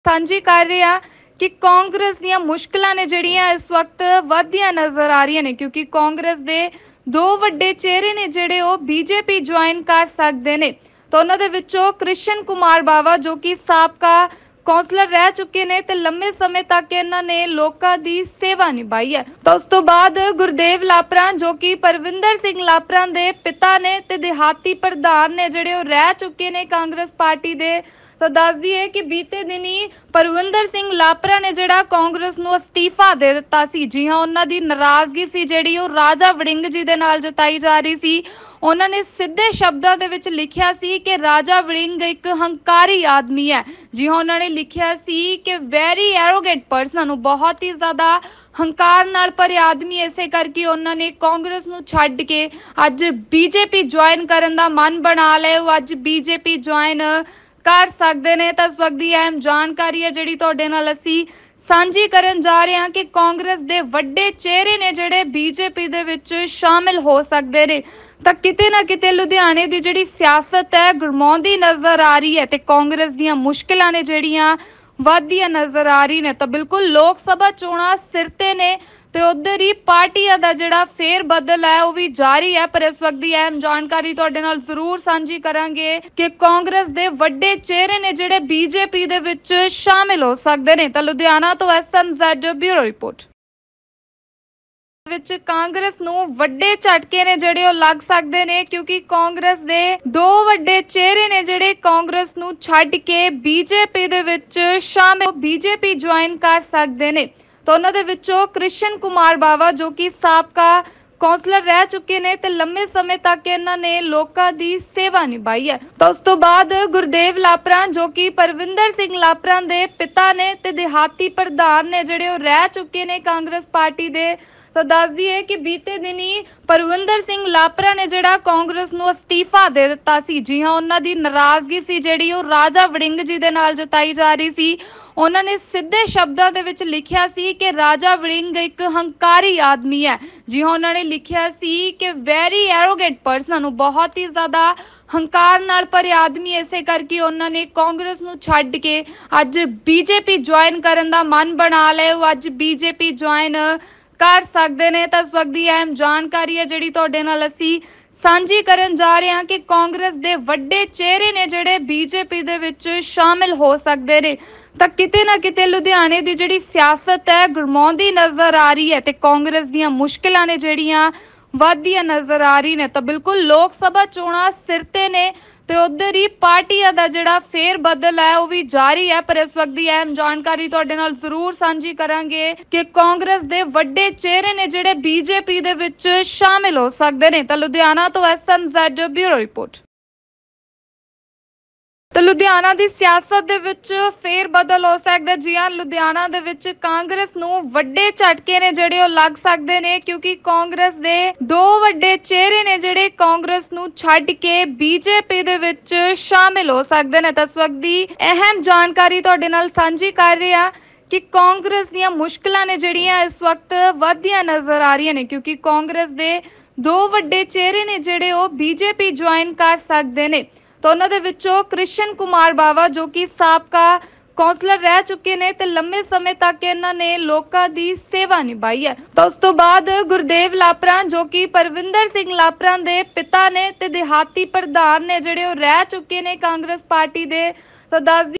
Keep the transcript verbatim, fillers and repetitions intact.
ਸਾਂਝੀ ਕਰ ਰਹੇ ਆ ਕਿ ਕਾਂਗਰਸ ਦੀਆਂ ਮੁਸ਼ਕਲਾਂ ਨੇ ਜਿਹੜੀਆਂ ਇਸ ਵਕਤ ਵਧਦੀਆਂ ਨਜ਼ਰ ਆ ਰਹੀਆਂ ਨੇ, ਕਿਉਂਕਿ ਕਾਂਗਰਸ ਦੇ ਦੋ ਵੱਡੇ ਚਿਹਰੇ ਨੇ ਜਿਹੜੇ ਉਹ ਬੀਜੇਪੀ ਜੁਆਇਨ ਕਰ ਸਕਦੇ ਨੇ। ਤਾਂ ਉਹਨਾਂ ਦੇ ਵਿੱਚੋਂ ਕ੍ਰਿਸ਼ਨ ਕੁਮਾਰ ਬਾਵਾ ਜੋ ਕਿ ਸਾਬਕਾ ਕੌਂਸਲਰ ਰਹਿ ਚੁੱਕੇ ਨੇ ਤੇ ਲੰਮੇ ਸਮੇਂ ਤੱਕ ਇਹਨਾਂ ਨੇ ਲੋਕਾਂ ਦੀ ਸੇਵਾ ਨਿਭਾਈ ਹੈ। ਤਾਂ ਉਸ ਤੋਂ ਬਾਅਦ ਗੁਰਦੇਵ ਲਾਪਰਾ ਜੋ ਕਿ ਪਰਵਿੰਦਰ ਸਿੰਘ ਲਾਪਰਾ ਦੇ ਪਿਤਾ ਨੇ ਤੇ ਦਿਹਾਤੀ ਪ੍ਰਧਾਨ ਨੇ ਜਿਹੜੇ ਉਹ ਰਹਿ ਚੁੱਕੇ ਨੇ ਕਾਂਗਰਸ ਪਾਰਟੀ ਦੇ। ਤਾਂ ਦੱਸਦੀ ਹੈ ਕਿ ਬੀਤੇ ਦਿਨੀ ਪਰਵਿੰਦਰ ਸਿੰਘ ਲਾਪਰਾ ਨੇ ਜਿਹੜਾ ਕਾਂਗਰਸ ਨੂੰ ਅਸਤੀਫਾ ਦੇ ਦਿੱਤਾ ਸੀ। ਜੀ ਹਾਂ, ਉਹਨਾਂ ਦੀ ਨਾਰਾਜ਼ਗੀ ਸੀ ਜਿਹੜੀ ਉਹ ਰਾਜਾ ਵੜਿੰਗ ਜੀ ਦੇ ਨਾਲ ਜਤਾਈ ਜਾ ਰਹੀ ਸੀ। ਉਹਨਾਂ ਨੇ ਸਿੱਧੇ ਸ਼ਬਦਾਂ ਦੇ ਵਿੱਚ ਲਿਖਿਆ ਸੀ ਕਿ ਰਾਜਾ ਵੜਿੰਗ ਇੱਕ ਹੰਕਾਰੀ ਆਦਮੀ ਹੈ। ਜੀ ਹਾਂ, ਉਹਨਾਂ ਨੇ ਲਿਖਿਆ ਸੀ ਕਿ ਵੈਰੀ ਐਰੋਗੈਂਟ ਪਰਸਨ, ਬਹੁਤ ਹੀ ਜ਼ਿਆਦਾ ਹੰਕਾਰ ਨਾਲ ਭਰੇ ਆਦਮੀ। ਇਸੇ ਕਰਕੇ ਉਹਨਾਂ ਨੇ ਕਾਂਗਰਸ ਨੂੰ ਛੱਡ ਕੇ ਅੱਜ ਬੀਜੇਪੀ ਜੁਆਇਨ ਕਰਨ ਦਾ ਮਨ ਬਣਾ ਲਿਆ। ਉਹ ਅੱਜ ਬੀਜੇਪੀ ਜੁਆਇਨ ਕਰ ਸਕਦੇ ਨੇ। ਤਾਂ ਇਸ ਵਕਤ ਦੀ ਅਹਿਮ ਜਾਣਕਾਰੀ ਹੈ ਜਿਹੜੀ ਤੁਹਾਡੇ ਨਾਲ ਅਸੀਂ ਸਾਂਝੀ ਕਰਨ ਜਾ ਰਹੇ ਹਾਂ ਕਿ ਕਾਂਗਰਸ ਦੇ ਵੱਡੇ ਚਿਹਰੇ ਨੇ ਜਿਹੜੇ ਬੀਜੇਪੀ ਦੇ ਵਿੱਚ ਸ਼ਾਮਿਲ ਹੋ ਸਕਦੇ ਨੇ। ਤਾਂ ਕਿਤੇ ਨਾ ਕਿਤੇ ਲੁਧਿਆਣੇ ਦੀ ਜਿਹੜੀ ਸਿਆਸਤ ਹੈ ਗਰਮਾਉਂਦੀ ਨਜ਼ਰ ਆ ਰਹੀ ਹੈ ਤੇ ਕਾਂਗਰਸ ਦੀਆਂ ਮੁਸ਼ਕਿਲਾਂ ਨੇ ਜਿਹੜੀਆਂ ਵਧਦੀਆਂ ਨਜ਼ਰ ਆ ਰਹੀ ਨੇ। ਤਾਂ ਬਿਲਕੁਲ ਲੋਕ ਸਭਾ ਚੋਣਾਂ ਸਿਰ ਤੇ ਨੇ ਤੇ ਉਧਰ ਹੀ ਪਾਰਟੀਆਂ ਦਾ ਜਿਹੜਾ ਫੇਰ ਬਦਲ ਹੈ ਉਹ ਵੀ ਜਾਰੀ ਹੈ। ਪਰ ਇਸ ਵਕਤ ਦੀ ਅਹਿਮ ਜਾਣਕਾਰੀ ਤੁਹਾਡੇ ਨਾਲ ਜ਼ਰੂਰ ਸਾਂਝੀ ਕਰਾਂਗੇ ਕਿ ਕਾਂਗਰਸ ਦੇ ਵੱਡੇ ਚਿਹਰੇ ਨੇ ਜਿਹੜੇ ਬੀਜੇਪੀ ਦੇ ਵਿੱਚ ਸ਼ਾਮਿਲ ਹੋ ਸਕਦੇ ਨੇ। ਤਾਂ ਲੁਧਿਆਣਾ ਤੋਂ S M Z bureau report. ਵਿੱਚ ਕਾਂਗਰਸ ਨੂੰ ਵੱਡੇ ਝਟਕੇ ਨੇ ਜਿਹੜੇ ਉਹ ਲੱਗ ਸਕਦੇ ਨੇ, ਕਿਉਂਕਿ ਕਾਂਗਰਸ ਦੇ ਦੋ ਵੱਡੇ ਚਿਹਰੇ ਨੇ ਜਿਹੜੇ ਕਾਂਗਰਸ ਨੂੰ ਛੱਡ ਕੇ ਬੀਜੇਪੀ ਦੇ ਵਿੱਚ ਸ਼ਾਮਿਲ ਬੀਜੇਪੀ ਜੁਆਇਨ ਕਰ ਸਕਦੇ ਨੇ। ਤਾਂ ਉਹਨਾਂ ਦੇ ਵਿੱਚੋਂ ਕ੍ਰਿਸ਼ਨ ਕੁਮਾਰ ਬਾਵਾ ਜੋ ਕਿ ਸਾਬਕਾ ਕੌਂਸਲਰ ਰਹਿ ਚੁੱਕੇ ਨੇ ਤੇ ਲੰਮੇ ਸਮੇਂ ਤੱਕ ਇਹਨਾਂ ਨੇ ਲੋਕਾਂ ਦੀ ਸੇਵਾ ਨਿਭਾਈ ਹੈ। ਤਾਂ ਉਸ ਤੋਂ ਬਾਅਦ ਗੁਰਦੇਵ ਲਾਪਰਾ ਜੋ ਕਿ ਪਰਵਿੰਦਰ ਸਿੰਘ ਲਾਪਰਾ ਦੇ ਪਿਤਾ ਨੇ ਤੇ ਦਿਹਾਤੀ ਪ੍ਰਧਾਨ ਨੇ ਜਿਹੜੇ ਉਹ ਰਹਿ ਚੁੱਕੇ ਨੇ ਕਾਂਗਰਸ ਪਾਰਟੀ ਦੇ। ਤਾਂ ਦੱਸਦੀ ਹੈ ਕਿ ਬੀਤੇ ਦਿਨੀ ਪਰਵਿੰਦਰ ਸਿੰਘ ਲਾਪਰਾ ਨੇ ਜਿਹੜਾ ਕਾਂਗਰਸ ਨੂੰ ਅਸਤੀਫਾ ਦੇ ਦਿੱਤਾ ਸੀ। ਜੀ ਹਾਂ, ਉਹਨਾਂ ਦੀ ਨਾਰਾਜ਼ਗੀ ਸੀ ਜਿਹੜੀ ਉਹ ਰਾਜਾ ਵੜਿੰਗ ਜੀ ਦੇ ਨਾਲ ਜਤਾਈ ਜਾ ਰਹੀ ਸੀ। ਉਹਨਾਂ ਨੇ ਸਿੱਧੇ ਸ਼ਬਦਾਂ ਦੇ ਵਿੱਚ ਲਿਖਿਆ ਸੀ ਕਿ ਰਾਜਾ ਵੜਿੰਗ ਇੱਕ ਹੰਕਾਰੀ ਆਦਮੀ ਹੈ। ਜੀ ਹਾਂ, ਉਹਨਾਂ ਨੇ ਲਿਖਿਆ ਸੀ ਕਿ ਵੈਰੀ ਐਰੋਗੈਂਟ ਪਰਸਨ, ਬਹੁਤ ਹੀ ਜ਼ਿਆਦਾ ਹੰਕਾਰ ਨਾਲ ਭਰੇ ਆਦਮੀ। ਇਸੇ ਕਰਕੇ ਉਹਨਾਂ ਨੇ ਕਾਂਗਰਸ ਨੂੰ ਛੱਡ ਕੇ ਅੱਜ ਬੀਜੇਪੀ ਜੁਆਇਨ ਕਰਨ ਦਾ ਮਨ ਬਣਾ ਲਿਆ। ਉਹ ਅੱਜ ਬੀਜੇਪੀ ਜੁਆਇਨ ਕਰ ਸਕਦੇ ਨੇ। ਤਾਂ ਇਸ ਵਕਤ ਦੀ ਅਹਿਮ ਜਾਣਕਾਰੀ ਹੈ ਜਿਹੜੀ ਤੁਹਾਡੇ ਨਾਲ ਅਸੀਂ ਸਾਂਝੀ ਕਰਨ ਜਾ ਰਹੇ ਹਾਂ ਕਿ ਕਾਂਗਰਸ ਦੇ ਵੱਡੇ ਚਿਹਰੇ ਨੇ ਜਿਹੜੇ ਬੀਜੇਪੀ ਦੇ ਵਿੱਚ ਸ਼ਾਮਿਲ ਹੋ ਸਕਦੇ ਨੇ। ਤਾਂ ਕਿਤੇ ਨਾ ਕਿਤੇ ਲੁਧਿਆਣੇ ਦੀ ਜਿਹੜੀ ਸਿਆਸਤ ਹੈ ਗਰਮਾਉਂਦੀ ਨਜ਼ਰ ਆ ਰਹੀ ਹੈ ਤੇ ਕਾਂਗਰਸ ਦੀਆਂ ਮੁਸ਼ਕਿਲਾਂ ਨੇ ਜਿਹੜੀਆਂ ਵਧਦੀਆਂ ਨਜ਼ਰ ਆ ਰਹੀ ਨੇ। ਤਾਂ ਬਿਲਕੁਲ ਲੋਕ ਸਭਾ ਚੋਣਾਂ ਸਿਰ ਤੇ ਨੇ ਤੇ ਉਧਰ ਹੀ ਪਾਰਟੀਆਂ ਦਾ ਜਿਹੜਾ ਫੇਰ ਬਦਲ ਹੈ ਉਹ ਵੀ ਜਾਰੀ ਹੈ। ਪਰ ਇਸ ਵਕਤ ਦੀ ਅਹਿਮ ਜਾਣਕਾਰੀ ਤੁਹਾਡੇ ਨਾਲ ਜ਼ਰੂਰ ਸਾਂਝੀ ਕਰਾਂਗੇ ਕਿ ਕਾਂਗਰਸ ਦੇ ਵੱਡੇ ਚਿਹਰੇ ਨੇ ਜਿਹੜੇ ਬੀਜੇਪੀ ਦੇ ਵਿੱਚ ਸ਼ਾਮਿਲ ਹੋ ਸਕਦੇ ਨੇ। ਤਾਂ ਲੁਧਿਆਣਾ ਤੋਂ S M Z bureau report. ਤਾਂ ਲੁਧਿਆਣਾ ਦੀ ਸਿਆਸਤ ਦੇ ਵਿੱਚ ਫੇਰ ਬਦਲ ਹੋ ਸਕਦਾ। ਜੀ ਹਾਂ, ਲੁਧਿਆਣਾ ਦੇ ਵਿੱਚ ਕਾਂਗਰਸ ਨੂੰ ਵੱਡੇ ਝਟਕੇ ਨੇ ਜਿਹੜੇ ਉਹ ਲੱਗ ਸਕਦੇ ਨੇ, ਕਿਉਂਕਿ ਕਾਂਗਰਸ ਦੇ ਦੋ ਵੱਡੇ ਚਿਹਰੇ ਨੇ ਜਿਹੜੇ ਕਾਂਗਰਸ ਨੂੰ ਛੱਡ ਕੇ ਬੀਜੇਪੀ ਦੇ ਵਿੱਚ ਸ਼ਾਮਿਲ ਹੋ ਸਕਦੇ ਨੇ। ਤਾਂ ਇਸ ਵਕਤ ਦੀ ਅਹਿਮ ਜਾਣਕਾਰੀ ਤੁਹਾਡੇ ਨਾਲ ਸਾਂਝੀ ਕਰ ਰਹੇ ਆ ਕਿ ਕਾਂਗਰਸ ਦੀਆਂ ਮੁਸ਼ਕਲਾਂ ਨੇ ਜਿਹੜੀਆਂ ਇਸ ਵਕਤ ਵਧਦੀਆਂ ਨਜ਼ਰ ਆ ਰਹੀਆਂ ਨੇ, ਕਿਉਂਕਿ ਕਾਂਗਰਸ ਦੇ ਦੋ ਵੱਡੇ ਚਿਹਰੇ ਨੇ ਜਿਹੜੇ ਉਹ ਬੀਜੇਪੀ ਜੁਆਇਨ ਕਰ ਸਕਦੇ ਨੇ। ਤਾਂ ਉਹਨਾਂ ਦੇ ਵਿੱਚੋਂ ਕ੍ਰਿਸ਼ਨ ਕੁਮਾਰ ਬਾਵਾ ਜੋ ਕਿ ਸਾਬਕਾ ਕੌਂਸਲਰ ਰਹਿ ਚੁੱਕੇ ਨੇ ਤੇ ਲੰਮੇ ਸਮੇਂ ਤੱਕ ਇਹਨਾਂ ਨੇ ਲੋਕਾਂ ਦੀ ਸੇਵਾ ਨਿਭਾਈ ਹੈ। ਤਾਂ ਉਸ ਤੋਂ ਬਾਅਦ ਗੁਰਦੇਵ ਲਾਪਰਾ ਜੋ ਕਿ ਪਰਵਿੰਦਰ ਸਿੰਘ ਲਾਪਰਾ ਦੇ ਪਿਤਾ ਨੇ ਤੇ ਦਿਹਾਤੀ ਪ੍ਰਧਾਨ ਨੇ ਜਿਹੜੇ ਉਹ ਰਹਿ ਚੁੱਕੇ ਨੇ ਕਾਂਗਰਸ ਪਾਰਟੀ ਦੇ। ਤਾਂ ਦੱਸ